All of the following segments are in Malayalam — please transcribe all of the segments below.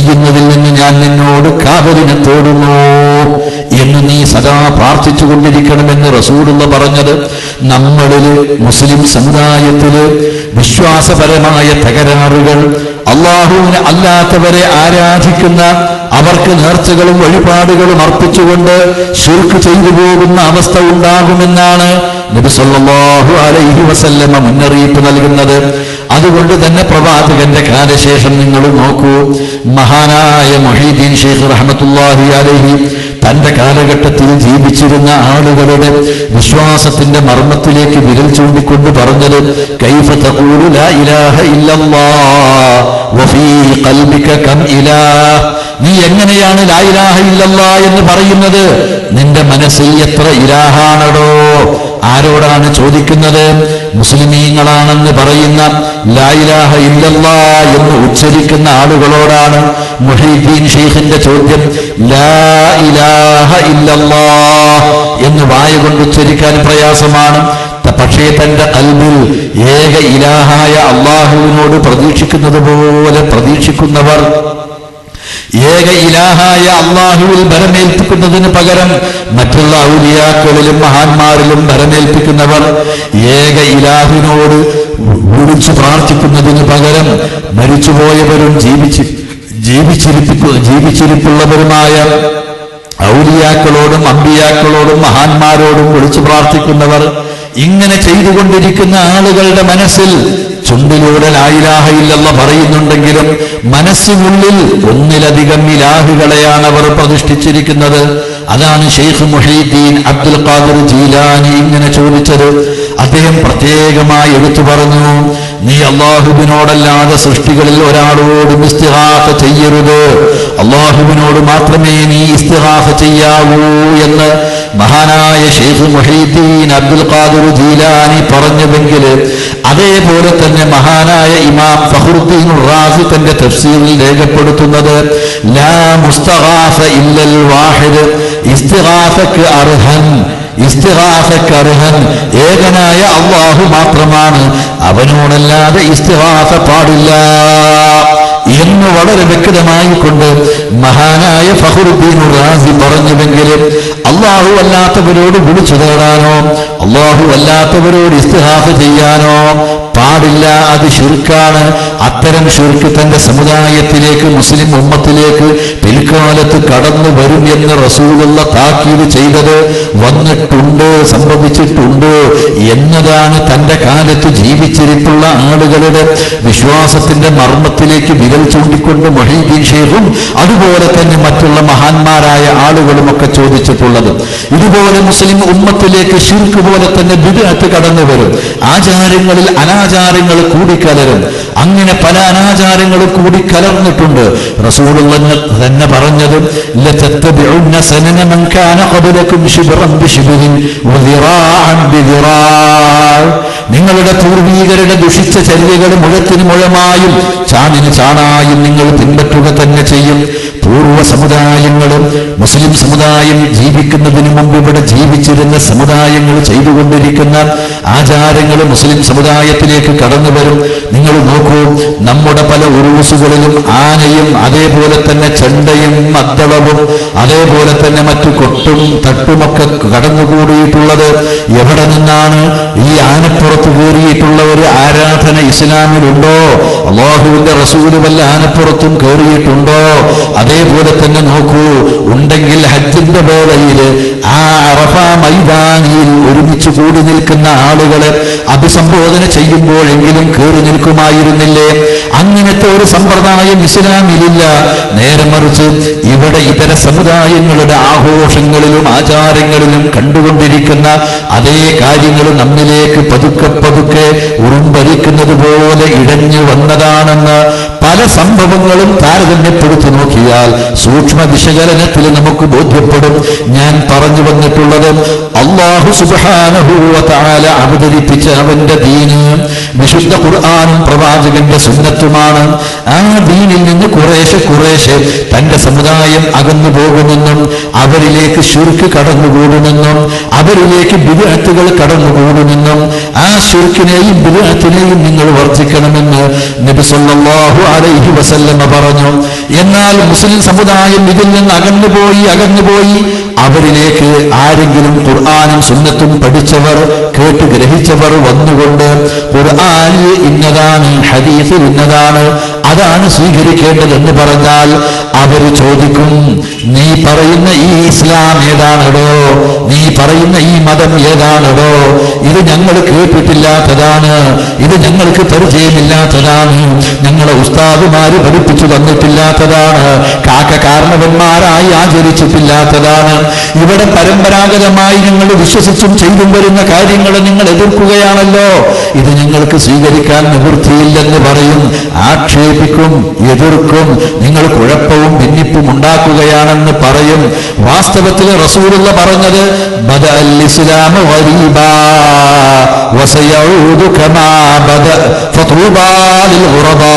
ചെയ്യുന്നതിൽ നിന്ന് ഞാൻ നിന്നോട് കാവലിനെ തേടുന്നു എന്ന് നീ സദാ പ്രാർത്ഥിച്ചു കൊണ്ടിരിക്കണമെന്ന് റസൂലുള്ള പറഞ്ഞത്. നമ്മളില് മുസ്ലിം സമുദായത്തില് വിശ്വാസപരമായ തകരാറുകൾ, അള്ളാഹുവിനെ അല്ലാത്തവരെ ആരാധിക്കുന്ന, അവർക്ക് നേർച്ചകളും വഴിപാടുകളും അർപ്പിച്ചുകൊണ്ട് ശിർക്ക് ചെയ്തു പോകുന്ന അവസ്ഥ ഉണ്ടാകുമെന്നാണ് നബി സല്ലല്ലാഹു അലൈഹി വസല്ലമ മുന്നറിയിപ്പ് നൽകുന്നത്. അതുകൊണ്ട് തന്നെ പ്രവാചകന്റെ കാലശേഷം നിങ്ങൾ നോക്കൂ, മഹാനായ മുഹീദ്ദീൻ ശൈഖ് റഹ്മത്തുള്ളാഹി അലൈഹി തന്റെ കാലഘട്ടത്തിൽ ജീവിച്ചിരുന്ന ആളുകളുടെ വിശ്വാസത്തിന്റെ മർമ്മത്തിലേക്ക് വിരൽ ചൂണ്ടിക്കൊണ്ട് പറഞ്ഞത്, കൈഫ തഖൂലു ലാ ഇലാഹ ഇല്ലല്ലാഹ് വഫീ ഖൽബിക കം ഇലാഹ്. നീ എങ്ങനെയാണ് ലാ ഇലാഹ ഇല്ലല്ലാഹ് എന്ന് പറയുന്നത്? നിന്റെ മനസ്സിൽ എത്ര ഇലാഹാണടോ? ആരോടാണ് ചോദിക്കുന്നത്? മുസ്ലിമീങ്ങളാണെന്ന് പറയുന്ന, ലാ ഇലാഹ ഇല്ലല്ലാഹ് എന്ന് ഉച്ചരിക്കുന്ന ആളുകളോടാണ് മുഹീദ്ദീൻ ശൈഖിന്റെ ചോദ്യം. ലാ ഇലാഹ ഇല്ലല്ലാഹ് എന്ന് വായ കൊണ്ട് ഉച്ചരിക്കാൻ പ്രയാസമാണ്. പക്ഷേ തന്റെ ഖൽബിൽ ഏക ഇലാഹായ അള്ളാഹുവിനോട് പ്രതീക്ഷിക്കുന്നത് പോലെ പ്രതീക്ഷിക്കുന്നവർ, ഏക ഇലാഹായ അള്ളാഹുവിൽ ഭരമേൽപ്പിക്കുന്നതിന് പകരം മറ്റുള്ള ഔലിയാക്കളിലും മഹാന്മാരിലും ഭരമേൽപ്പിക്കുന്നവർ, ഏക ഇലാഹിനോട് വിളിച്ചു പ്രാർത്ഥിക്കുന്നതിന് പകരം മരിച്ചുപോയവരും ജീവിച്ചിരിപ്പുള്ളവരുമായ ഔലിയാക്കളോടും അമ്പിയാക്കളോടും മഹാന്മാരോടും വിളിച്ചു പ്രാർത്ഥിക്കുന്നവർ, ഇങ്ങനെ ചെയ്തുകൊണ്ടിരിക്കുന്ന ആളുകളുടെ മനസ്സിൽ ചുണ്ടിലൂടെ ലാ ഇലാഹ ഇല്ലല്ലാഹ് പറയുന്നുണ്ടെങ്കിലും മനസ്സിനുള്ളിൽ ഒന്നിലധികം ഇലാഹുകളെയാണ് അവർ പ്രതിഷ്ഠിച്ചിരിക്കുന്നത്. അതാണ് ശൈഖ് മുഹീദ്ദീൻ അബ്ദുൽ ഖാദിർ ജീലാനി ഇങ്ങനെ ചോദിച്ചത്. അദ്ദേഹം പ്രത്യേകമായി എടുത്തു പറഞ്ഞു, നീ അള്ളാഹുവിനോടല്ലാതെ സൃഷ്ടികളിൽ ഒരാളോടും ഇസ്തിഗാസ ചെയ്യരുത്, അള്ളാഹുവിനോട് മാത്രമേ നീ ഇസ്തിഗാസ ചെയ്യാവൂ എന്ന് മഹാനായ ശൈഖ് മുഹീദ്ദീൻ അബ്ദുൽ ഖാദിർ ജീലാനി പറഞ്ഞുവെങ്കിൽ, അതേപോലെ തന്നെ മഹാനായ ഇമാം ഫഖ്റുദ്ദീൻ റാസി തന്റെ തഫ്സീറിൽ രേഖപ്പെടുത്തുന്നത്, ലാ മുസ്തഗാസ ഇല്ലൽ വാഹിദ്, ഇസ്തിഗാസക്ക് അർഹൻ ഏകനായ അല്ലാഹു മാത്രമാണ്, അവനോടല്ലാതെ ഇസ്തിഗാസ പാടില്ല എന്ന് വളരെ വ്യക്തമായി കൊണ്ട് മഹാനായ ഫഖ്റുദ്ദീൻ റാസി പറഞ്ഞുവെങ്കിൽ, അല്ലാഹു അല്ലാത്തവരോട് വിളിച്ചു തേടാനോ അല്ലാഹു അല്ലാത്തവരോട് ഇസ്തിഗാസ ചെയ്യാനോ പാടില്ല, അത് ശിർക്കാണ്. അത്തരം ശിർക്ക് തന്റെ സമുദായത്തിലേക്ക്, മുസ്ലിം ഉമ്മത്തിലേക്ക് പിൽക്കാലത്ത് കടന്നു വരും എന്ന് റസൂലുള്ള താക്കീത് ചെയ്തത് വന്നിട്ടുണ്ട്, സംഭവിച്ചിട്ടുണ്ട് എന്നതാണ് തന്റെ കാലത്ത് ജീവിച്ചിരിപ്പുള്ള ആളുകളുടെ വിശ്വാസത്തിന്റെ മർമ്മത്തിലേക്ക് വിരൽ ചൂണ്ടിക്കൊണ്ട് മുഹീദ്ദീൻ ശൈഖും അതുപോലെ തന്നെ മറ്റുള്ള മഹാന്മാരായ ആളുകളുമൊക്കെ ചോദിച്ചിട്ടുള്ളത്. ഇതുപോലെ മുസ്ലിം ഉമ്മത്തിലേക്ക് ശിർക്ക് പോലെ തന്നെ ബിദ്അത്ത് കടന്നു വരും, ആചാരങ്ങളിൽ അനാചാരങ്ങൾ കൂടിക്കലരും. അങ്ങനെ പല അനാചാരങ്ങളും കൂടിക്കലർന്നിട്ടുണ്ട്. റസൂലുള്ളാഹി തന്നെ പറഞ്ഞത്, ലതത്തബിഉന്ന സനന മൻ കാന ഖബലകും ശിബ്റൻ ബിശിബ്റിൻ വദിറാഅൻ ബിദിറാഅ. നിങ്ങളുടെ പൂർവീകരുടെ ദുഷിച്ച ചര്യകൾ മുഴത്തിന് മുഴമായും ചാണിന് ചാണായും നിങ്ങൾ പിൻപറ്റുക തന്നെ ചെയ്യും. പൂർവ്വ സമുദായങ്ങളും മുസ്ലിം സമുദായം ജീവിക്കുന്നതിന് മുമ്പ് ഇവിടെ ജീവിച്ചിരുന്ന സമുദായങ്ങൾ ചെയ്തുകൊണ്ടിരിക്കുന്ന ആചാരങ്ങൾ മുസ്ലിം സമുദായത്തിലേക്ക് കടന്നു വരും. നിങ്ങൾ നോക്കൂ, നമ്മുടെ പല ഉറൂസുകളിലും ആനയും അതേപോലെ തന്നെ ചെണ്ടയും മദ്ദളവും അതേപോലെ തന്നെ മറ്റു കൊട്ടും തട്ടുമൊക്കെ കടന്നുകൂടിയിട്ടുള്ളത് എവിടെ നിന്നാണ്? ഈ ആനപ്പുറത്ത് കയറിയിട്ടുള്ള ഒരു ആരാധന ഇസ്ലാമിലുണ്ടോ? അല്ലാഹുവിന്റെ റസൂല് വല്ല ആനപ്പുറത്തും കയറിയിട്ടുണ്ടോ? അതേപോലെ തന്നെ നോക്കൂ, ഉണ്ടെങ്കിൽ ഹജ്ജിന്റെ വേളയിൽ ആ അറഫ മൈതാനിയിൽ ഒരുമിച്ച് കൂടി നിൽക്കുന്ന ആളുകളെ അഭിസംബോധന ചെയ്യുമ്പോഴെങ്കിലും കയറി നിൽക്കുമായിരുന്നില്ലേ? അങ്ങനത്തെ ഒരു സമ്പ്രദായം ഇസ്ലാമിലില്ല. നേരെ മറിച്ച് ഇവിടെ ഇതര സമുദായങ്ങളുടെ ആഘോഷങ്ങളിലും ആചാരങ്ങളിലും കണ്ടുകൊണ്ടിരിക്കുന്ന അതേ കാര്യങ്ങൾ നമ്മിലേക്ക് പതുക്കെ പതുക്കെ ഉറുമ്പരിക്കുന്നത് പോലെ ഇഴഞ്ഞു വന്നതാണെന്ന് പല സംഭവങ്ങളും താരതമ്യപ്പെടുത്തി നോക്കിയാൽ സൂക്ഷ്മ വിശകലനത്തിൽ നമുക്ക് ബോധ്യപ്പെടും. ഞാൻ പറഞ്ഞു വന്നിട്ടുള്ളത്, അല്ലാഹു സുബ്ഹാനഹു വ തആല അവതരിപ്പിച്ച അവന്റെ ദീന് വിശുദ്ധ ഖുർആനും പ്രവാചകന്റെ സുന്നത്തുമാണ്. ആ ദീനിൽ നിന്ന് കുറേശ്ശെ തന്റെ സമുദായം അകന്നു പോകുമെന്നും അവരിലേക്ക് ശിർക്ക് കടന്നുകൂടുമെന്നും അവരിലേക്ക് ബിദ്അത്തുകൾ കടന്നുകൂടുമെന്നും ആ ശിർക്കിനെയും ബിദ്അത്തിനെയും നിങ്ങൾ വർജിക്കണമെന്ന് നബി സല്ലല്ലാഹു അലൈഹി വസല്ലമ പറഞ്ഞു. എന്നാൽ മുസ്ലിം സമുദായം ഇതിൽ നിന്ന് അകന്നുപോയി അവരിലേക്ക് ആരെങ്കിലും ഖുർആനും സുന്നത്തും പഠിച്ചവർ, കേട്ട് ഗ്രഹിച്ചവർ വന്നുകൊണ്ട് ഖുർആനിൽ ഇന്നതാണ്, ഹദീസിൽ ഇന്നതാണ്, അതാണ് സ്വീകരിക്കേണ്ടതെന്ന് പറഞ്ഞാൽ അവർ ചോദിക്കും, നീ പറയുന്ന ഈ ഇസ്ലാം ഏതാണോ, നീ പറയുന്ന ഈ മതം ഏതാണോ, ഇത് ഞങ്ങൾ കേട്ടിട്ടില്ലാത്തതാണ്, ഇത് ഞങ്ങൾക്ക് പരിചയമില്ലാത്തതാണ്, ഞങ്ങളെ ഉസ്താദുമാര് പഠിപ്പിച്ചു തന്നിട്ടില്ലാത്തതാണ്, കാരണവന്മാരായി ആചരിച്ചിട്ടില്ലാത്തതാണ്, ഇവിടെ പരമ്പരാഗതമായി ഞങ്ങൾ വിശ്വസിച്ചും ചെയ്തും വരുന്ന കാര്യങ്ങളെ നിങ്ങൾ എതിർക്കുകയാണല്ലോ, ഇത് ഞങ്ങൾക്ക് സ്വീകരിക്കാൻ നിവൃത്തിയില്ലെന്ന് പറയും, ആക്ഷേപിക്കും, എതിർക്കും, നിങ്ങൾ കുഴപ്പവും ഭിന്നിപ്പും ഉണ്ടാക്കുകയാണെന്ന് പറയും. വാസ്തവത്തിൽ റസൂലുള്ള പറഞ്ഞത് ബദഅൽ ഇസ്ലാമു ഗരീബാ വസയഊദു കമാ ബദഅ ഫതൂബാ ലിൽ ഗുറബാ.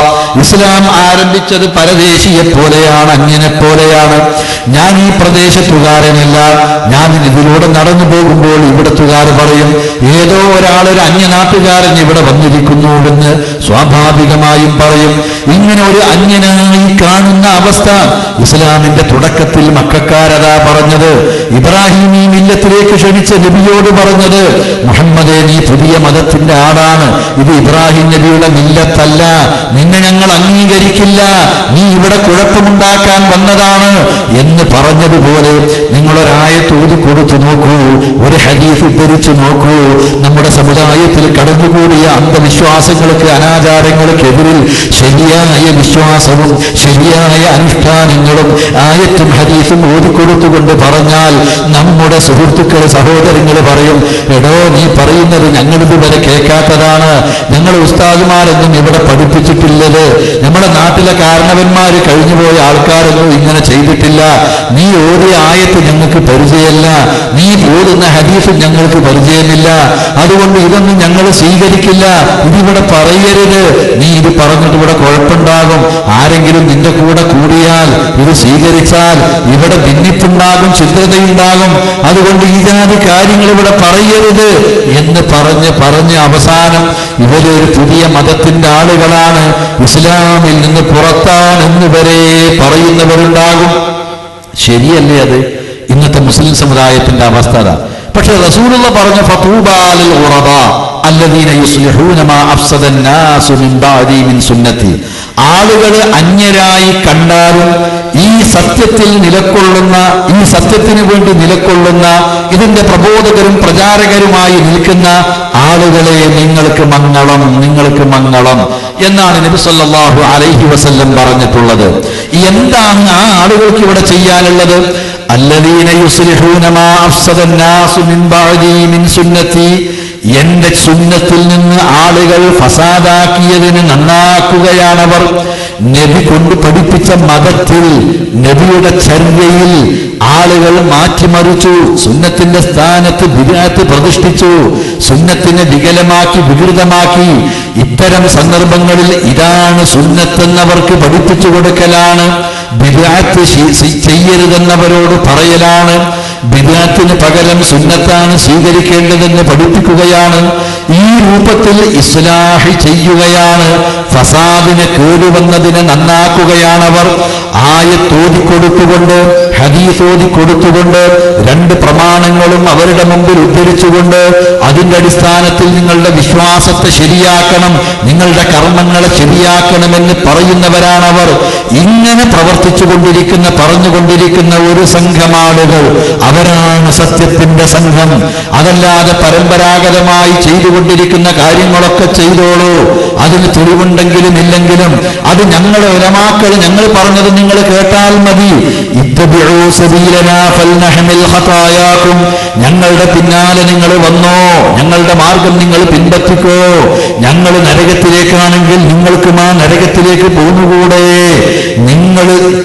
ഇസ്ലാം ആരംഭിച്ചത് പരദേശിയെ പോലെയാണ്, അന്യനെ പോലെയാണ്. ഞാൻ ഈ പ്രദേശത്തുകാരനല്ല, ഞാൻ ഇതിലൂടെ നടന്നു പോകുമ്പോൾ ഇവിടത്തുകാർ പറയും, ഏതോ ഒരാളൊരു അന്യനാട്ടുകാരൻ ഇവിടെ വന്നിരിക്കുന്നുവെന്ന് സ്വാഭാവികമായും പറയും. ഇങ്ങനെ ഒരു അന്യനായി കാണുന്ന അവസ്ഥ ഇസ്ലാമിന്റെ തുടക്കത്തിൽ മക്കക്കാരതാ പറഞ്ഞത്. ഇബ്രാഹിം ഈ മില്ലത്തിലേക്ക് ക്ഷണിച്ച നബിയോട് പറഞ്ഞത്, മുഹമ്മദേ നീ പുതിയ മതത്തിന്റെ ആളാണ്, ഇത് ഇബ്രാഹിം നബിയുടെ മില്ലത്തല്ല, നിന്നെ ഞങ്ങൾ അംഗീകരിക്കില്ല, നീ ഇവിടെ കുഴപ്പമുണ്ടാക്കാൻ വന്നതാണ് എന്ന് പറഞ്ഞതുപോലെ നിങ്ങളൊരായത്ത് ഓതി കൊടുത്തു നോക്കൂ, ഒരു ഹദീസ് ഉദ്ധരിച്ചു നോക്കൂ. നമ്മുടെ സമുദായത്തിൽ കടന്നുകൂടിയ അന്ധവിശ്വാസങ്ങൾക്ക്, അനാചാരങ്ങൾക്കെതിരിൽ ശരിയായ വിശ്വാസവും ശരിയായ അനുഷ്ഠാനങ്ങളും ആയത്തും ഹദീസും ഓതിക്കൊടുത്തുകൊണ്ട് പറഞ്ഞാൽ നമ്മുടെ സുഹൃത്തുക്കൾ, സഹോദരങ്ങൾ പറയും, എടോ നീ പറയുന്നത് ഞങ്ങളിതുവരെ കേൾക്കാത്തതാണ്, ഞങ്ങൾ ഉസ്താദുമാരൊന്നും ഇവിടെ പഠിപ്പിച്ചിട്ടില്ലത്, നമ്മുടെ നാട്ടിലെ കാരണവന്മാര് കഴിഞ്ഞുപോയ ആൾക്കാരൊന്നും ഇങ്ങനെ ചെയ്തിട്ടില്ല, നീ ഓതിയ ആയത്ത് ഞങ്ങൾക്ക് പരിചയമല്ല, നീ ഓതുന്ന ഹദീസ് ഞങ്ങൾക്ക് പരിചയമില്ല, അതുകൊണ്ട് ഇതൊന്നും ഞങ്ങൾ സ്വീകരിക്കില്ല, ഇതിവിടെ പറയരുത്, നീ ഇത് പറഞ്ഞിട്ട് ഇവിടെ കുഴപ്പമുണ്ടാകും, ആരെങ്കിലും നിന്റെ കൂടെ കൂടിയാൽ ഇത് സ്വീകരിച്ചാൽ ഇവിടെ ഭിന്നിപ്പുണ്ടാകും, ചിത്രതയുണ്ടാകും, അതുകൊണ്ട് ഈ ജാതി കാര്യങ്ങൾ ഇവിടെ പറയരുത് എന്ന് പറഞ്ഞ് അവസാനം ഇവരൊരു പുതിയ മതത്തിന്റെ ആളുകളാണ്, ഇസ്ലാമിൽ നിന്ന് പുറത്താണെന്ന് വരെ പറയുന്നവരുണ്ടാകും. ശരിയല്ലേ അത്? ഇന്നത്തെ മുസ്ലിം സമുദായത്തിന്റെ അവസ്ഥ. പക്ഷെ റസൂലുള്ള പറഞ്ഞ ഫതൂബാ ലിൽ ഗുറബാ അല്ലദീന യുസ്ലിഹൂന മാ അഫ്സദ അന്നാസു മിൻ ബഅദി മിൻ സുന്നത്തി. ആളുകൾ അന്യരായി കണ്ടാലും ഈ സത്യത്തിൽ നിലകൊള്ളുന്ന, ഈ സത്യത്തിന് വേണ്ടി നിലകൊള്ളുന്ന, ഇതിന്റെ പ്രബോധകരും പ്രചാരകരുമായി നിൽക്കുന്ന ആളുകളെ നിങ്ങൾക്ക് മംഗളം, നിങ്ങൾക്ക് മംഗളം എന്നാണ് നബി സല്ലല്ലാഹു അലൈഹി വസല്ലം പറഞ്ഞിട്ടുള്ളത്. എന്താണ് ആ ആളുകൾക്ക് ഇവിടെ ചെയ്യാനുള്ളത്? അല്ലദീന യുസ്ലിഹൂന മാ അഫ്സദ അന്നാസു മിൻ ബഅദി മിൻ സുന്നത്തി, എന്റെ സുന്നത്തിൽ നിന്ന് ആളുകൾ ഫസാദാക്കിയതിന് നന്നാക്കുകയാണവർ. നബി കൊണ്ട് പഠിപ്പിച്ച മതത്തിൽ, നബിയുടെ ചര്യയിൽ ആളുകൾ മാറ്റിമറിച്ചു, സുന്നത്തിന്റെ സ്ഥാനത്ത് ബിദ്അത്ത് പ്രതിഷ്ഠിച്ചു, സുന്നത്തിനെ വികലമാക്കി, വികൃതമാക്കി. ഇത്തരം സന്ദർഭങ്ങളിൽ ഇതാണ് സുന്നത്തെന്നവർക്ക് പഠിപ്പിച്ചു കൊടുക്കലാണ്, ബിദ്അത്ത് ചെയ്യരുതെന്നവരോട് പറയലാണ്, ബിദ്അത്തിന് പകരം സുന്നത്താണ് സ്വീകരിക്കേണ്ടതെന്ന് പഠിപ്പിക്കുകയാണ്. ഈ രൂപത്തിൽ ഇസ്ലാഹ് ചെയ്യുകയാണ്, ഫസാദിനെ കേടുവന്നതിനെ നന്നാക്കുകയാണവർ. ആയത്ത് ഓതിക്കൊടുത്തുകൊണ്ട്, ഹദീസ് ഓതിക്കൊടുത്തുകൊണ്ട്, രണ്ട് പ്രമാണങ്ങളും അവരുടെ മുമ്പിൽ ഉദ്ധരിച്ചുകൊണ്ട്, അതിന്റെ അടിസ്ഥാനത്തിൽ നിങ്ങളുടെ വിശ്വാസത്തെ ശരിയാക്കണം, നിങ്ങളുടെ കർമ്മങ്ങളെ ശരിയാക്കണമെന്ന് പറയുന്നവരാണവർ. ഇങ്ങനെ പ്രവർത്തിച്ചുകൊണ്ടിരിക്കുന്ന, പറഞ്ഞുകൊണ്ടിരിക്കുന്ന ഒരു സംഘം ആളുകൾ, അവരാണ് സത്യത്തിന്റെ സംഘം. അതല്ലാതെ പരമ്പരാഗതമായി ചെയ്തുകൊണ്ടിരിക്കുന്ന കാര്യങ്ങളൊക്കെ ചെയ്തോളൂ, അതിന് തെളിവുണ്ടെങ്കിലും ഇല്ലെങ്കിലും, അത് ഞങ്ങളുടെ ഉലമാക്കൾ ഞങ്ങൾ പറഞ്ഞത് നിങ്ങൾ കേട്ടാൽ മതി. ഇത്തബിഉ സബീലനാ ഫൽനഹ്മിൽ ഖതായാകും, ഞങ്ങളുടെ പിന്നാലെ നിങ്ങൾ വന്നോ, ഞങ്ങളുടെ മാർഗം നിങ്ങൾ പിൻപറ്റിക്കോ. ഞങ്ങൾ നരകത്തിലേക്കാണെങ്കിൽ നിങ്ങൾക്കും ആ നരകത്തിലേക്ക് പോന്നുകൂടെ. നിങ്ങൾ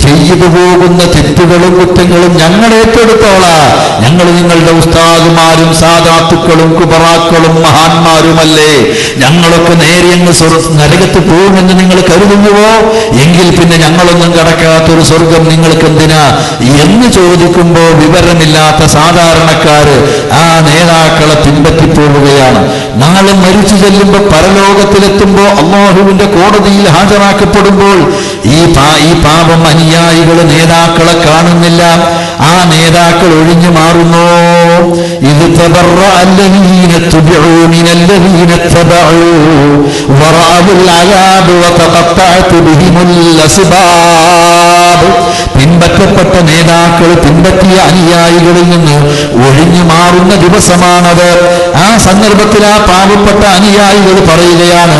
ചെയ്തു പോകുന്ന തെറ്റുകളും കുറ്റങ്ങളും ഞങ്ങൾ ഏറ്റെടുത്തോളാം. ഞങ്ങൾ നിങ്ങളുടെ ഉസ്താദുമാരും സാദാത്തുക്കളും കുബറാക്കളും മഹാന്മാരുമല്ലേ, ഞങ്ങളൊക്കെ നേരെയങ്ങ് നരകത്ത് പോകുമെന്ന് നിങ്ങൾ കരുതുന്നുവോ? എങ്കിൽ പിന്നെ ഞങ്ങളൊന്നും കടക്കാത്തൊരു സ്വർഗം നിങ്ങൾക്ക് എന്തിനാ എന്ന് ചോദിക്കുമ്പോൾ വിവരമില്ലാത്ത സാധാരണക്കാര് ആ നേതാക്കളെ പിൻപറ്റിപ്പോവുകയാണ്. നാളെ മരിച്ചു ചെല്ലുമ്പോൾ പരലോകത്തിലെത്തുമ്പോൾ അല്ലാഹുവിന്റെ കോടതിയിൽ ഹാജരാക്കപ്പെടുമ്പോൾ ഈ പാപം അനുയായികൾ നേതാക്കളെ കാണുന്നില്ല. ആ നേതാക്കൾ ഒഴിഞ്ഞു മാറുന്നു. ഇത് പിൻപറ്റപ്പെട്ട നേതാക്കൾ പിൻപറ്റിയ അനുയായികളിൽ നിന്ന് ഒഴിഞ്ഞു മാറുന്ന ദിവസമാണത്. ആ സന്ദർഭത്തിൽ ആ പാവപ്പെട്ട അനുയായികൾ പറയുകയാണ്,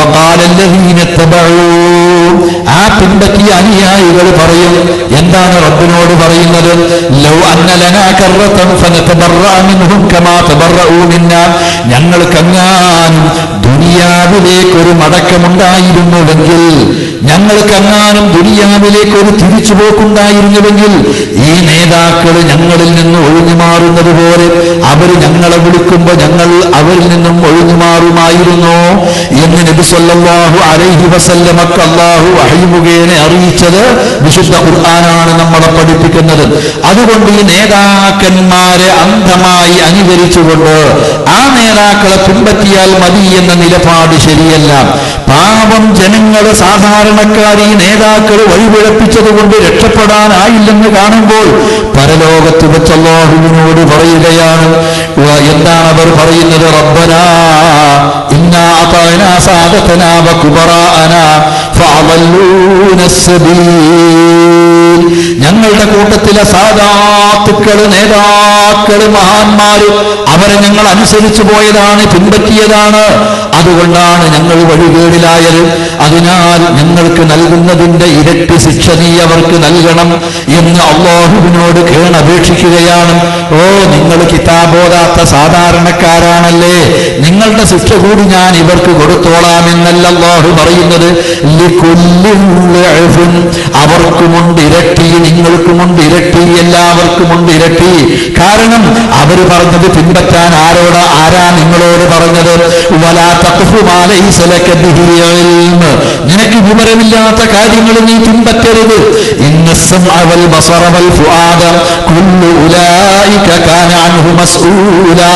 ആ പിൻപറ്റിയ അനുയായികൾ പറയും, എന്താണ് റബ്ബിനോട് പറയുന്നത്? ലൗ അന്ന ലനാ കർറതൻ ഫനതബറഅ മിൻഹും കമാ തബറഉ മിന്നാ, ഞങ്ങൾക്കങ്ങാനും ദുനിയാവിലേക്കൊരു മടക്കമുണ്ടായിരുന്നുവെങ്കിൽ, ഞങ്ങൾക്കങ്ങാനും ദുനിയാവിലേക്കൊരു തിരിച്ചുപോക്കുണ്ടായിരുന്നുവെങ്കിൽ ഈ നേതാക്കൾ ഞങ്ങളിൽ നിന്ന് ഒഴിഞ്ഞു മാറുന്നത് പോലെ അവർ ഞങ്ങളെ വിളിക്കുമ്പോൾ ഞങ്ങൾ അവരിൽ നിന്നും ഒഴിഞ്ഞു മാറുമായിരുന്നു എന്ന് നബി സല്ലല്ലാഹു അലൈഹി വസല്ലമക്ക് അല്ലാഹു വഹി മുഖേന അറിയിച്ചത് വിശുദ്ധ ഖുർആനാണ് നമ്മളെ പഠിപ്പിക്കുന്നത്. അതുകൊണ്ട് ഈ നേതാക്കന്മാരെ അന്ധമായി അനുകരിച്ചുകൊണ്ട് ആ നേതാക്കളെ പിൻപറ്റിയാൽ മതി എന്ന നിലപാട് ശരിയല്ല. പാവം ജനങ്ങളെ സാധാരണക്കാർ ഈ നേതാക്കൾ വഴിപിഴപ്പിച്ചത് കൊണ്ട് രക്ഷപ്പെടാനായില്ലെന്ന് കാണുമ്പോൾ പരലോകത്ത് വെച്ച് അല്ലാഹുവിനോട് പറയുകയാണ്. എന്താണ് അവർ പറയുന്നത്? റബ്ബനാ ഇന്നാ അതാനാ സാദതനാ വകുബറാഅനാ ഫഅളൂന السبيل. ഞങ്ങളുടെ കൂട്ടത്തിലെ സാദാത്തുക്കള്, നേതാക്കള്, മഹാന്മാര് അവരെ ഞങ്ങൾ അനുസരിച്ചു പോയതാണ്, പിൻപറ്റിയതാണ്. അതുകൊണ്ടാണ് ഞങ്ങൾ വഴികേടിലായത്. അതിനാൽ ഞങ്ങൾക്ക് നൽകുന്നതിന്റെ ഇരട്ടി ശിക്ഷ നീ അവർക്ക് നൽകണം എന്ന് അല്ലാഹുവിനോട് കേണപേക്ഷിക്കുകയാണ്. ഓ, നിങ്ങൾ കിതാബോധാത്ത സാധാരണക്കാരാണല്ലേ, നിങ്ങളുടെ ശിക്ഷ കൂടി ഞാൻ ഇവർക്ക് കൊടുത്തോളാമെന്നല്ല അല്ലാഹു പറയുന്നത്. അവർക്കുമുണ്ട് ഇരട്ടി, നിങ്ങൾക്കുമുണ്ട് ഇരട്ടി, എല്ലാവർക്കുമുണ്ട് ഇരട്ടി. കാരണം അവർ പറഞ്ഞത് പിൻപറ്റാൻ ആരാ നിങ്ങളോട് പറഞ്ഞത്? വലാ തഖ്ഫു മാ ലൈസ ലക ബിഹി ഇൽമ, നിനക്ക് വിവരമില്ലാത്ത കാര്യങ്ങൾ നീ പിൻപറ്റരുത്. ഇന്നസ്സമഅ വൽ ബസറ വൽ ഫുആദ കുല്ലു ഉലൈക കാന അൻഹു മസ്ഊലാ.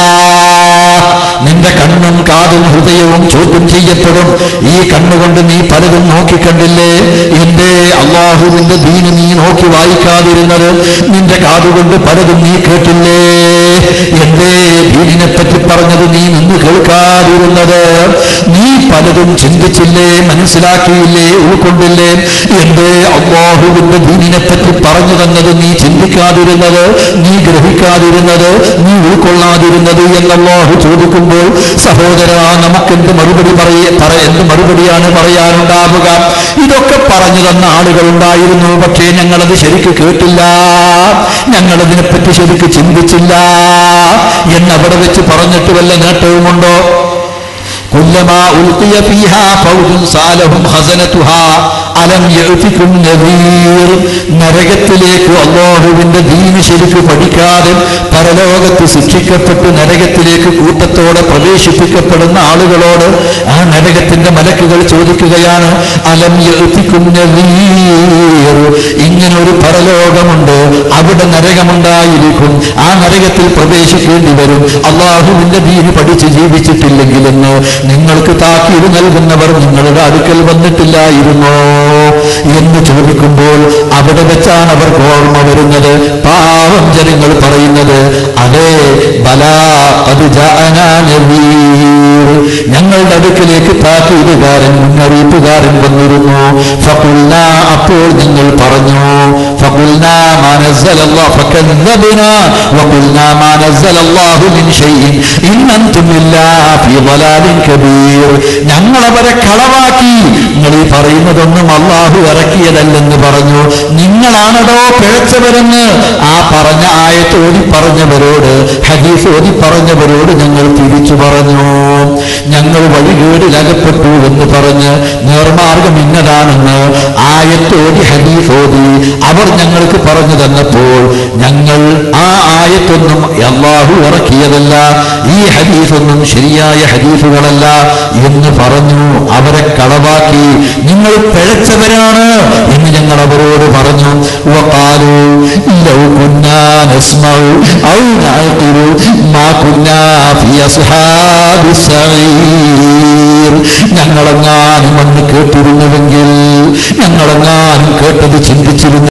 നിന്റെ കണ്ണും കാതും ഹൃദയവും ചോദ്യം ചെയ്യപ്പെടും. ഈ കണ്ണുകൊണ്ട് നീ പലതും നോക്കിക്കണ്ടില്ലേ? എന്റെ അല്ലാഹുവിന്റെ ദീന് നീ നോക്കി വായിക്കാതിരുന്നത്? നിന്റെ കാതുകൊണ്ട് പലതും നീ കേട്ടില്ലേ? എന്റെ ദീനിനെ പറ്റി പറഞ്ഞത് നീ നിന്ന് കേൾക്കാതിരുന്നത്? നീ പലതും ചിന്തിച്ചില്ലേ, മനസ്സിലാക്കിയില്ലേ, ഉൾക്കൊണ്ടില്ലേ? എന്റെ അല്ലാഹുവിന്റെ ദീനിനെ പറ്റി പറഞ്ഞു തന്നത് നീ ചിന്തിക്കാതിരുന്നത്, നീ ഗ്രഹിക്കാതിരുന്നത്, നീ ഉൾക്കൊള്ളാതിരുന്നത് എന്ന് അല്ലാഹു ചോദിക്കുമ്പോൾ സഹോദര, നമുക്കെന്ത് മറുപടിയാണ് പറയാനുണ്ടാവുക? ഇതൊക്കെ പറഞ്ഞു തന്ന ആളുകളുണ്ടായിരുന്നു, പക്ഷേ ഞങ്ങളത് ശരിക്ക് കേട്ടില്ല, ഞങ്ങളതിനെപ്പറ്റി ശരിക്ക് ചിന്തിച്ചില്ല എന്നവിടെ വെച്ച് പറഞ്ഞിട്ട് വല്ല നേട്ടവുമുണ്ടോ? കുല്ലമാ ഉൽഖിയ ഫീഹാ ഫൗജുൻ സാലഹും ഖസനതുഹാ അലം യഅതികും നദീർ. നരകത്തിലേക്ക് അല്ലാഹുവിന്റെ ദീൻ ശരിക്ക് പഠിക്കാതെ പരലോകത്ത് ശിക്ഷിക്കപ്പെട്ട് നരകത്തിലേക്ക് കൂട്ടത്തോടെ പ്രവേശിപ്പിക്കപ്പെടുന്ന ആളുകളോട് ആ നരകത്തിന്റെ മലക്കുകൾ ചോദിക്കുകയാണ്, അലം യഅതികും നദീർ, ഇങ്ങനൊരു പരലോകമുണ്ട്, അവിടെ നരകമുണ്ടായിരിക്കും, ആ നരകത്തിൽ പ്രവേശിക്കേണ്ടി വരും, അല്ലാഹുവിന്റെ ദീൻ പഠിച്ച് ജീവിച്ചിട്ടില്ലെങ്കിലെന്ന് നിങ്ങൾക്ക് താക്കീത് നൽകുന്നവർ നിങ്ങളുടെ അടുക്കൽ വന്നിട്ടില്ലായിരുന്നോ എന്ന് ചോദിക്കുമ്പോൾ അവിടെ വെച്ചാണ് അവർക്ക് ഓർമ്മ വരുന്നത്. പാവം ജനങ്ങൾ പറയുന്നത്, അതെ, ബലാ ഖദ് ജാഅനാ നദീർ, ഞങ്ങളുടെ അടുക്കലേക്ക് താക്കീതുകാരൻ, മുന്നറിയിപ്പുകാരൻ വന്നിരുന്നു. ഫഖുൽനാ, അപ്പോൾ ഞങ്ങൾ പറഞ്ഞു, ഫഖുൽനാ മാ നസ്സലല്ലാഹു ഫകദ്ദബ്നാ വഖുൽനാ മാ നസ്സലല്ലാഹു മിൻ ഷൈഇൻ ഇൻ അൻതും ഇല്ലാ ഫീ ളലാലിൻ കബീർ. ഞങ്ങൾ അവരെ കളവാക്കി, നിങ്ങൾ ഈ പറയുന്നതൊന്നും അല്ലാഹു ഇറക്കിയതല്ലെന്ന് പറഞ്ഞു. നിങ്ങളാണടോ പിഴച്ചവരെന്ന് ആ പറഞ്ഞ ആയത്ത് ഓതി പറഞ്ഞവരോട്, ഹദീസ് ഓതി പറഞ്ഞവരോട് ഞങ്ങൾ തിരിച്ചു പറഞ്ഞു. ഞങ്ങൾ വഴികേടിലകപ്പെട്ടു എന്ന് പറഞ്ഞ് നേർമാർഗം ഇന്നതാണെന്ന് ആയത്തോതി ഹദീസോതി അവർ ഞങ്ങൾക്ക് പറഞ്ഞു തന്നപ്പോൾ ഞങ്ങൾ ആ ആയത്തൊന്നും അല്ലാഹു ഇറക്കിയതല്ല, ഈ ഹദീസൊന്നും ശരിയായ ഹദീസുകളല്ല എന്ന് പറഞ്ഞു അവരെ കളവാക്കി. നിങ്ങൾ പിഴച്ചവരാണ് എന്ന് ഞങ്ങൾ അവരോട് പറഞ്ഞു. വഖാലൂ ലൗ കുന്നാ നസ്മഉ ഔ നഅഖിലു മാ കുന്നാ ഫീ അസ്ഹാബിസ് സഈർ. ഞങ്ങളെങ്ങാനും വന്ന് കേട്ടിരുന്നുവെങ്കിൽ, ഞങ്ങളെങ്ങാനും കേട്ടത് ചിന്തിച്ചിരുന്നു